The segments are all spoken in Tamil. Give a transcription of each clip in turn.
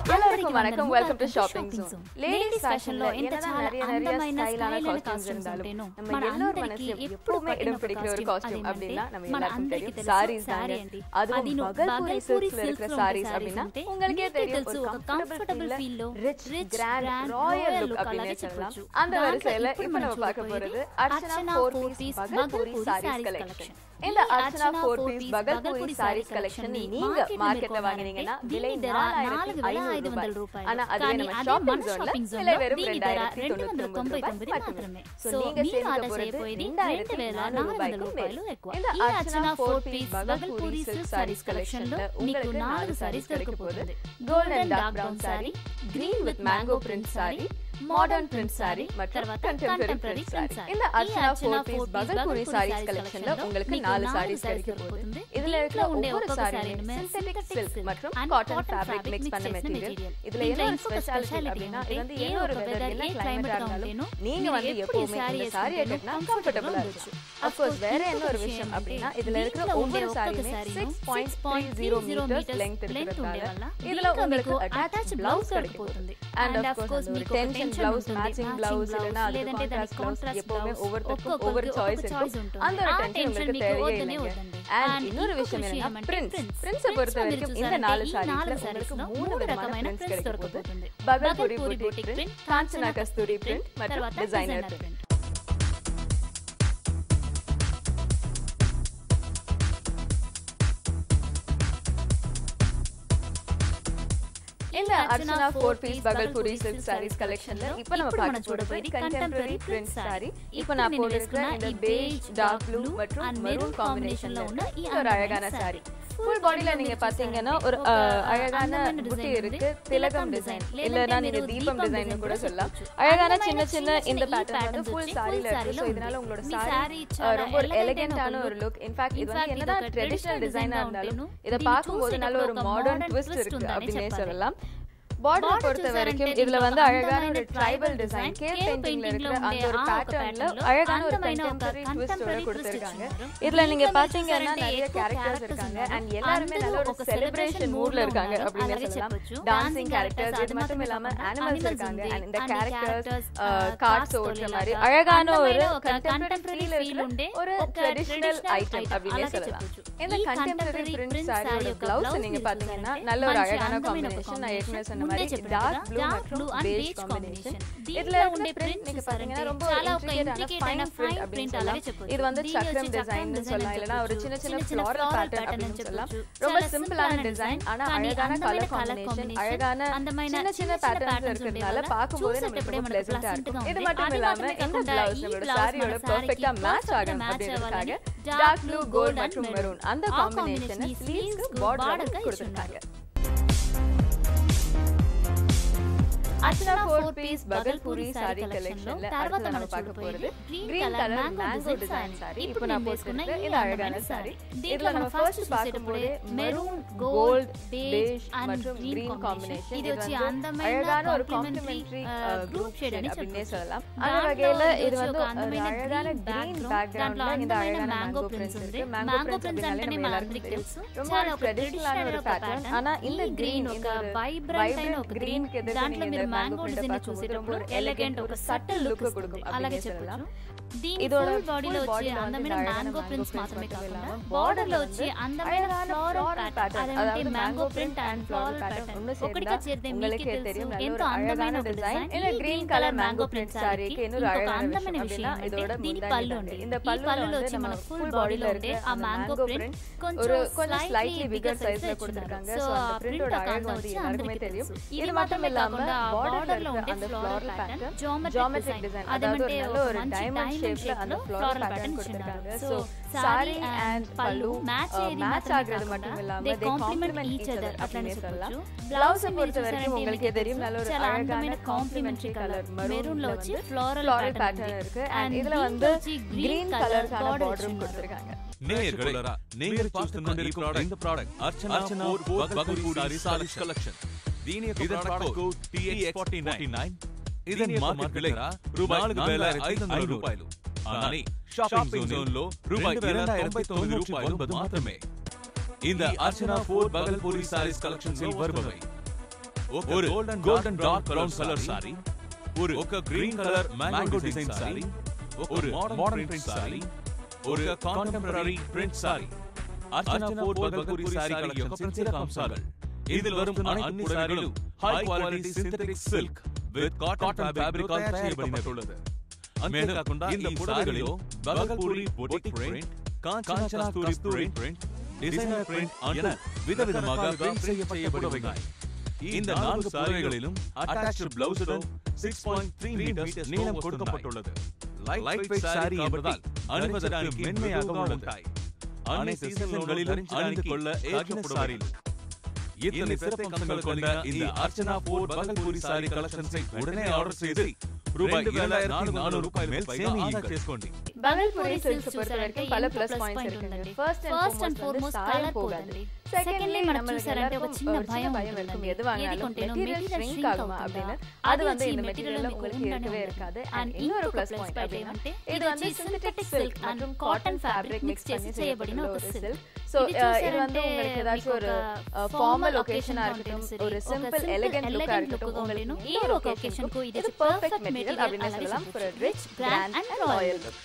எல்லாருக்கும் வணக்கம். Welcome to shopping zone. Ladies ஃபேஷன்ல என்னதான் நிறைய ஸ்டைலான காஸ்டியூம்ஸ் இருந்தாலும் நம்ம எல்லார் மனசுல எப்பவுமே இடம் பிடிக்கிற ஒரு காஸ்டியூம் அப்படினா நம்ம எல்லாருக்கும் தெரியும் sarees தான். அதுவும் பகல்பூரி சில்க்ஸ்ல இருக்கிற sarees அப்படினா உங்களுக்கே தெரியும் ஒரு comfortable feel rich grand royal look அப்படினே சொல்லலாம். அந்த வரிசையில இப்போ நம்ம பார்க்க போறது Archana 4 piece Bhagalpuri sarees collection. இந்த Archana 4 piece Bhagalpuri sarees collection நீங்க மார்க்கெட்ல வாங்குனீங்கன்னா விலை 4500 ரூபாய். ஆனா அதுவே நம்ம ஷாப்பிங் ஜோன்ல விலை வெறும் 2299 மட்டுமே. சோ நீங்க சேமிக்க போறது 2400 ரூபாய்க்கு ఎక్కువ. இந்த அர்ச்சனா 4 பீஸ் பகல்பூரி sarees கலெக்ஷன்ல உங்களுக்கு 4 sarees கிடைக்க போகுது. Golden dark brown saree, green with mango print saree, modern print saree மற்றும் contemporary print saree. இந்த அர்ச்சனா 4 பீஸ் பகல்பூரி sarees கலெக்ஷன்ல உங்களுக்கு 4 sarees கிடைக்க போகுது. இதுல இருக்கிற ஒவ்வொரு சாரியுமே synthetic silk மற்றும் cotton fabric mix பண்ண மெட்டீரியல். இதுல என்ன ஸ்பெஷாலிட்டி அப்படினா இது வந்து என்ன ஒரு வெதர் என்ன கிளைமேட் இருந்தாலும் நீங்க வந்து எப்பவுமே இந்த சாரியை கட்டினா கம்ஃபர்ட்டபிளா இருக்கும். of course வேற என்ன ஒரு விஷயம் அப்படினா இதுல இருக்கிற ஒவ்வொரு சாரியுமே 6.30 மீட்டர்ஸ் லெங்த் இருக்கிறதால இதுல உங்களுக்கு அட்டாச் பிளவுஸ் கிடைக்க போகுது. and of course మీకు టెన్షన్ బ్లౌజ్ మ్యాచింగ్ బ్లౌజ్ இல்லனா లేదంటే దానికి కాంట్రాస్ట్ எப்பவுமே ఓవర్ చాయిస్ இருக்கும். அந்த ஒரு டென்ஷன் உங்களுக்கு தேவையே இல்லை. and இன்னொரு விஷயம் என்னன்னா பிரிண்ட்ஸ் பொறுத்தவரைக்கும் இந்த 4 சாரீஸ்ல உங்களுக்கு 3 விதமான பிரிண்ட்ஸ் கிடைக்க போகுது. Bhagalpuri boutique print, Kanchana Kasturi print மற்றும் டிசைனர் print. இந்த Archana 4 piece Bhagalpuri silk sarees கலெக்ஷன்ல இப்போ நம்ம பார்க்க போறது contemporary print saree. இப்போ நான் போட்டிருக்கிற இந்த beige, dark blue மற்றும் maroon காம்பினேஷன்ல உள்ள ஒரு அழகான saree. ஃபுல் பாடில நீங்க பாத்தீங்கன்னா ஒரு அழகான புட்டி இருக்கு. திலகம் டிசைன் இல்லனா நீங்க தீபம் டிசைன் கூட சொல்லலாம். அழகான சின்ன சின்ன இந்த பேட்டர்ன் வந்து ஃபுல் சாரில இருக்கு. சோ இதனால உங்களோட சாரி ரொம்ப ஒரு எலிகன்ட்டான ஒரு லுக். இன்ஃபேக்ட் இது வந்து என்னதான் ட்ரெடிஷனல் டிசைனா இருந்தாலும் இத பாக்கும்போது நல்ல ஒரு மாடர்ன் ட்விஸ்ட் இருக்கு அப்படினே சொல்லலாம். பார்டர் பொறுத்த வரைக்கும் இதுல வந்து அழகான ஒரு ட்ரைபல் டிசைன் கேவ் பெயிண்டிங்ல இருக்கிற அந்த ஒரு பேட்டர்ன்ல அழகான ஒரு கண்டெம்பரரி ட்விஸ்டோட கொடுத்திருக்காங்க. இதுல நீங்க பாத்தீங்கன்னா நிறைய கேரக்டர்ஸ் இருக்காங்க and எல்லாரும் நல்ல ஒரு செலிப்ரேஷன் மூட்ல இருக்காங்க அப்படினே சொல்லலாம். டான்சிங் கேரக்டர்ஸ் இது மட்டும் இல்லாம அனிமல்ஸ் இருக்காங்க and இந்த கேரக்டர்ஸ் கார்ட்ஸ் ஓடுற மாதிரி அழகான ஒரு கண்டெம்பரரி ஃபீல் உண்டு ஒரு ட்ரெடிஷனல் ஐட்டம் அப்படினே சொல்லலாம். இந்த கண்டெம்பரரி பிரிண்ட் சாரியோட பிளவுஸ் நீங்க பாத்தீங்கன்னா நல்ல ஒரு அழகான காம்பினேஷன். நான் ஏற்கனவே சொன்ன dark blue and beige combination. இதுல உள்ள பிரிண்ட் நீங்க பாத்தீங்கன்னா ரொம்ப இன்ட்ரிகேட்டான ஃபைன் பிரிண்ட் அலவே చెప్పొచ్చు. இது வந்து சக்கரம் டிசைன் னு சொல்லலாம் இல்லனா ஒரு சின்ன சின்ன ஃப்ளோரல் பேட்டர்ன் அப்படினு சொல்லலாம். ரொம்ப சிம்பிளான டிசைன் ஆனா அழகான கலர் காம்பினேஷன் அழகான சின்ன சின்ன பேட்டர்ன்ஸ் இருக்குறதால பாக்கும்போது நமக்கு ரொம்ப ப்ளசன்ட்டா இருக்கும். இது மட்டும் இல்லாம இந்த பிளவுஸ் நம்மளோட சாரியோட பெர்ஃபெக்ட்டா மேட்ச் ஆகும் அப்படின்றதுக்காக டார்க் ப்ளூ கோல்ட் மற்றும் மெரூன் அந்த காம்பினேஷனை ஸ்லீவ்ஸ்க்கு பார்டருக்கு கொடுத்திருக்காங்க. அர்ச்சனா 4 பீஸ் பகல்பூரி saree கலெக்ஷன்ல తర్వాత நம்ம பார்க்க போறது green color mango design saree. இப்போ நான் போட்டுருக்க இந்த அழகான saree இதுல நம்ம ஃபர்ஸ்ட் பார்க்கும்போது மெரூன் கோல்ட் beige மற்றும் green காம்பினேஷன் இது வந்து அழகான ஒரு காம்ப்ளிமெண்டரி குரூப் ஷேட் அப்படினே சொல்லலாம். அந்த வகையில இது வந்து அழகான green பேக்ரவுண்ட்ல இந்த அழகான mango prints இருக்கு. mango prints అంటే మనకి తెలుసు చాలా ట్రెడిషనల్ ஒரு பேட்டர்ன். ஆனா இந்த green ఒక వైబ్రెంట్ ఒక green కి దాంట్లో mango design చూసేటప్పుడు ఎలిగెంట్ ఒక సటిల్ లుక్ கொடுக்கும் అలాగే చెప్పొచ్చు. దీని ఫుల్ బాడీలో వచ్చే అందమైన mango prints మాత్రమే కాకుండా బార్డర్ లో వచ్చే అందమైన ఫ్లోరల్ ప్యాటర్న్ అదంటే mango print and floral pattern ఒకటిగా చేరితే మీకే తెలుసు ఎంతో అందమైన డిజైన్ ఇలా green colour mango print saree కి ఎన్నో అందమైన విషయం ఇదోడ దీని పల్లు ఉంది. இந்த పల్లులో వచ్చే మన ఫుల్ బాడీలో ఉండే ఆ mango print కొంచెం స్లైట్లీ బిగ్గర్ సైజ్ లో கொடுத்திருக்காங்க. சோ அந்த பிரிண்டோட அழகு வந்து எல்லாருக்குமே தெரியும். இது மட்டும் இல்லாம பார்டர்ல ఉండే அந்த floral pattern geometric design அதாவது நல்ல ஒரு டைமண்ட் ஷேப்ல அந்த floral pattern கொடுத்திருக்காங்க. So saree and pallu match ஆகிறது மட்டும் இல்லாம they complement each other அப்படினே சொல்லலாம். பிளவுஸ் பொறுத்த வரைக்கும் உங்களுக்கு தெரியும் நல்ல ஒரு அழகான காம்ப்ளிமெண்டரி கலர் மெரூன்ல வச்சு floral pattern இருக்கு and இதுல வந்து green கலர்க்கான பார்டரும் கொடுத்திருக்காங்க. நேயர்களே நீங்கள் பார்த்து கொண்டிருக்கும் இந்த product Archana 4 Bhagalpuri sarees collection. దీని ప్రోడక్ట్ కోడ్ TX49. இதன் மார்க்கெட் விலை ரூபாய் 4500 ரூபாయలు. ஆனால் ஷாப்பிங் ஜோன்ல ரூபாய் 2090 ரூபாయలు மாத்திரமே. இந்த அர்ச்சனா 4 பகல்பூரி sarees collectionஸில் வருபவை ஒரு golden dark brown colour saree, ஒரு green colour mango design saree, ஒரு modern print saree, ஒரு contemporary print saree. Archana four Bhagalpuri saree collection சிறப்பு அம்சங்கள். இதில் வரும் அனைத்து புடவைகளும் high quality synthetic silk with cotton fabric ஆல் தயாரிக்கப்பட்டுள்ளது. மேலும் இந்த புடவைகளில் Bhagalpuri boutique print, Kanchana Kasturi print, designer print என விதவிதமாக print செய்யப்பட்டவைகள். இந்த 4 புடவைகளிலும் attached blouse உடன் 6.3 meters நீளம் கொடுக்கப்பட்டுள்ளது. lightweight saree என்பதால் அணிவதற்கு மென்மையாக உள்ளது. அனைத்து சீசன்களிலும் அணிந்து கொள்ள ஏற்ற saree. இத்தனை சிறப்பம்சங்கள் கொண்ட இந்த அர்ச்சனா போர் பகல்புரி saree collections-ஐ உடனே ஆர்டர் செய்து ரூபாய் 2400 மேல் சேமியுங்கள். பகல்புரி சில்க்ஸ் பொறுத்தவரைக்கும் பல ப்ளஸ் பாயிண்ட்ஸ் இருக்குங்க. ஃபர்ஸ்ட் அண்ட் ஃபார்மோஸ்ட் கலர் போகாது. செகண்ட்லி நமக்கு சரண்டே ஒரு சின்ன பயம் இருக்கும். எது வாங்கினாலும் மெட்டீரியல் ஷ்ரிங்க் ஆகுமா அப்படினு. அது வந்து இந்த மெட்டீரியல்ல உங்களுக்கு இருக்கவே இருக்காது. அண்ட் இன்னொரு ப்ளஸ் பாயிண்ட் அப்படினா இது வந்து சிந்தெடிக் சில்க் மற்றும் காட்டன் ஃபேப்ரிக் மிக்ஸ் பண்ணி செய்யப்பட்ட ஒரு சில்க். சோ இது வந்து உங்களுக்கு ஏதாச்சும் ஒரு ஃபார்மல் ஒகேஷனா இருக்கட்டும், ஒரு சிம்பிள் எலிகன்ட் லுக்கா இருக்கட்டும், உங்களுக்கு ஈவோ ஒகேஷனுக்கு இது பெர்ஃபெக்ட் மெட்டீரியல் அப்படினு சொல்லலாம். for a rich, grand and royal look.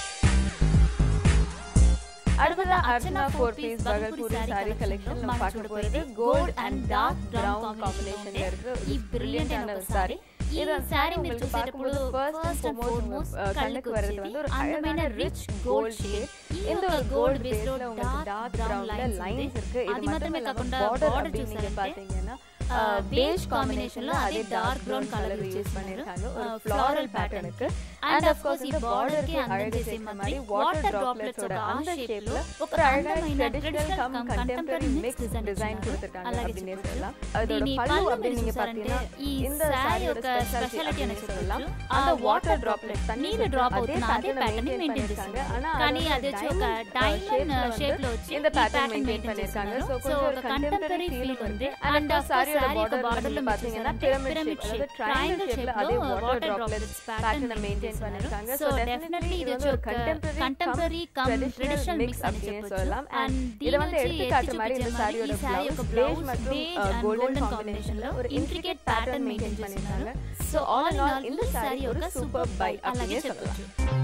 அடுத்ததா Archana 4 piece Bhagalpuri saree collection நம்ம பார்க்க போறது கோல்ட் அண்ட் டார்க் பிரவுன் காம்பினேஷன்ல இருக்கு. இது பிரில்லியன்ட்டான ஒரு saree. இது saree உங்களுக்கு பார்க்கும்போது ஃபர்ஸ்ட் அண்ட் ஃபார்மோஸ்ட் கண்ணுக்கு வரது வந்து ஒரு அழகான ரிச் கோல்ட் ஷேட். இந்த ஒரு கோல்ட் பேஸ்ல உங்களுக்கு டார்க் பிரவுன்ல லைன்ஸ் இருக்கு. இது மட்டுமே காకుండా border நீங்க பாத்தீங்கன்னா beige காம்பினேஷன்ல அதே டார்க் பிரவுன் கலர் யூஸ் பண்ணிருக்காங்க ஒரு floral பேட்டர்னுக்கு. and of course இந்த borderக்கு அந்த சேம் மாதிரி வாட்டர் டிராப்லெட்ஸோட அந்த ஷேப்ல ஒரு அழகான ட்ரெடிஷனல் கண்டெம்பரரி மிக்ஸ் டிசைன் கொடுத்திருக்காங்க அப்படினே சொல்லலாம். அதோட பல்லு அப்படி நீங்க பாத்தீங்கன்னா இந்த சாரியோட ஸ்பெஷாலிட்டி என்ன சொல்லலாம், அந்த வாட்டர் டிராப்லெட் தண்ணீர் டிராப் ஆகுது அதே பேட்டர்ன் மெயின்டெய்ன் பண்ணிருக்காங்க. ஆனா கனி அது டைமண்ட் ஷேப்ல வச்சு இந்த பேட்டர்ன் மெயின்டெய்ன் பண்ணிருக்காங்க. சோ ஒரு கண்டெம்பரரி ஃபீல் வந்து and சாரியோட borderல பாத்தீங்கன்னா pyramid shape triangle shapeல அதே வாட்டர் டிராப்லெட்ஸ் பேட்டர்ன் மெயின்டெய்ன் பண்ணிருக்காங்க. சோ டெஃபினெட்லி இது ஒரு கண்டெம்பரரி கம் ட்ரெடிஷனல் மிக்ஸ் அப்படின்னு சொல்லலாம். and இத வந்து எடுத்துக்காட்டு மாதிரி இந்த சாரியோட ப்ளவுஸ் மற்றும் கோல்டன் காம்பினேஷன்ல ஒரு intricate pattern மெயின்டெய்ன் பண்ணிருக்காங்க. சோ all in all இந்த சாரி ஒரு சூப்பர் பை அப்படினே சொல்லலாம்.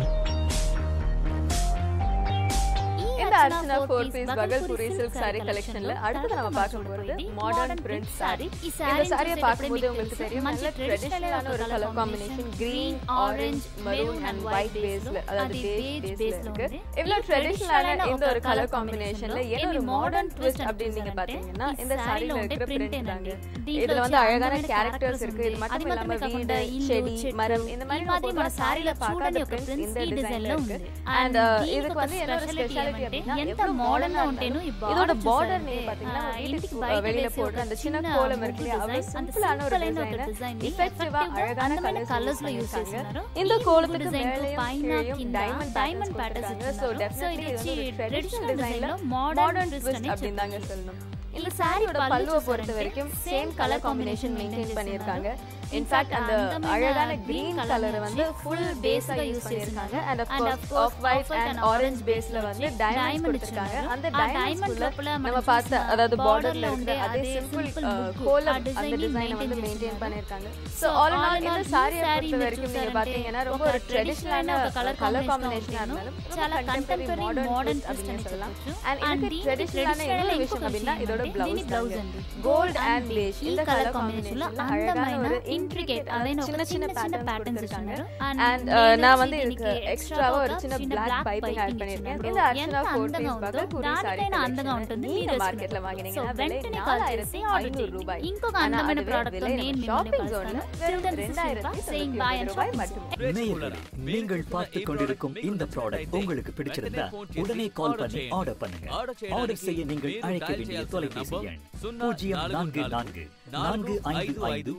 இந்த Archana 4 piece Bhagalpuri silk saree collectionல அடுத்து நம்ம பார்க்க போறது மாடர்ன் பிரிண்ட் saree. இந்த சாரியை பார்க்கும்போது உங்களுக்கு தெரியும் நல்ல ட்ரெடிஷனலான ஒரு colour combination green, orange, maroon and white பேஸ்ல அதாவது beige பேஸ்ல இருக்கு. இவ்ளோ ட்ரெடிஷனலான இந்த ஒரு கலர் காம்பினேஷன்ல என்ன ஒரு மாடர்ன் ட்விஸ்ட் அப்படி நீங்க பாத்தீங்கன்னா இந்த சாரில இருக்கிற பிரிண்ட் தாங்க. இதுல வந்து அழகான கேரக்டர்ஸ் இருக்கு. இது மட்டும் இல்லாம வீடு, செடி, மரம் இந்த மாதிரி நம்ம சாரில பார்க்காத பிரிண்ட்ஸ் இந்த டிசைன்ல இருக்கு. and இதுக்கு வந்து என்ன ஒரு ஸ்பெஷாலிட்டி எந்த மாடர்னா உண்டேனோ இதோட border நீங்க பாத்தீங்கன்னா வீட்டுக்கு வெளியில போடுற அந்த சின்ன கோலம் இருக்குல அது சிம்பிளான ஒரு டிசைன் எஃபெக்டிவா அழகான கலர்ஸ்ல யூஸ் பண்ணாங்க. இந்த கோலத்துக்கு மேலயும் கீழயும் டைமண்ட் பேட்டர்ன்ஸ். சோ டெஃபினெட்லி இது ஒரு ட்ரெடிஷனல் டிசைன்ல மாடர்ன் ட்விஸ்ட் அப்படிதாங்க சொல்லணும். இந்த சாரியோட பல்லுவை பொறுத்த வரைக்கும் சேம் கலர் காம்பினேஷன் மெயின்டெய்ன் பண்ணிருக்காங்க. இன்ஃபேக்ட் அந்த அழகான கிரீன் கலர் வந்து ஃபுல் பேஸா யூஸ் பண்ணிருக்காங்க. and of white and orange பேஸ்ல வந்து டைமண்ட்ஸ் கொடுத்திருக்காங்க. அந்த டைமண்ட்ஸ்க்குள்ள நம்ம பார்த்த அதாவது borderல இருக்க அதே சிம்பிள் கோலம் அந்த டிசைனை வந்து மெயின்டெய்ன் பண்ணிருக்காங்க. சோ all in all இந்த சாரியை பொறுத்த வரைக்கும் நீங்க பாத்தீங்கன்னா ரொம்ப ஒரு ட்ரெடிஷனலான கலர் காம்பினேஷனா இருந்தாலும் చాలా கண்டெம்பரரி மாடர்ன் அப்படின்னு சொல்லலாம். and இதுக்கு ட்ரெடிஷனலான இன்னொரு விஷயம் அப்படின்னா இதோட பிளவுஸ் கோல்ட் அண்ட் beige இந்த கலர் காம்பினேஷன்ல அழகான ஒரு intricate அதேன சின்ன பேட்டர்ன்ஸ் இருக்காங்க. and நான் வந்து இதுக்கு எக்ஸ்ட்ராவா ஒரு சின்ன black piping ஆட் பண்ணிருக்கேன். இந்த அர்ச்சனா 4 பீஸ் பகல்புரி saree అందంగా ఉంటుంది. మీరు మార్కెట్ లో వాగినీங்கன்னா వెంటనే కాల్ చేసి ఆర్డర్ రూపాయి. ఇంకొక అందమైన ప్రోడక్ట్ తో నేను షాపింగ్ జోన్ లో 2000 సేయింగ్ బై అండ్ షాపింగ్ மட்டும். நீங்கள் பார்த்து கொண்டிருக்கும் இந்த ப்ராடக்ட் உங்களுக்கு பிடிச்சிருந்தா உடனே கால் பண்ணி ஆர்டர் பண்ணுங்க. ஆர்டர் செய்ய நீங்கள் அழைக்க வேண்டிய தொலைபேசி எண் 0444 455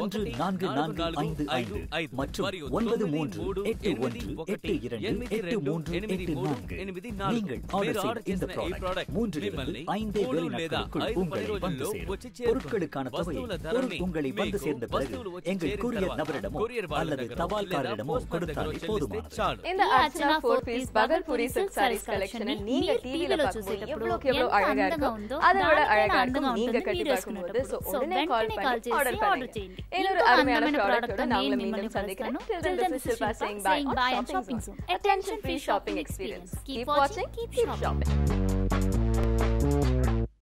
1445 மற்றும் 9381828384. நீங்கள் ஆர்டர் செய்த இந்த ப்ராடக்ட் 3 முதல் 5 வேலை நாட்களுக்குள் உங்களை வந்து சேரும். பொருட்களுக்கான தொகை உங்களை வந்து சேர்ந்த பிறகு எங்கள் கூரியர் நபரிடமோ அல்லது தபால்காரரிடமோ கொடுத்தாலே போதுமானது. இந்த Archana 4 piece Bhagalpuri silk sarees collection நீங்க டிவில பார்க்கும்போது எவ்வளவு அழகா இருக்கும் அதோட அழகா இருக்கும் ఉంటుంది మీరు వేసుకున్నప్పుడు. సో వెంటనే కాల్ చేసి ఆర్డర్ చేయండి. ఇంకో అందమైన ప్రోడక్ట్ తో నేను మిమ్మల్ని కలుస్తాను. Till then, this is Shilpa saying bye and shopping soon. Attention free shopping experience. Keep watching, keep shopping.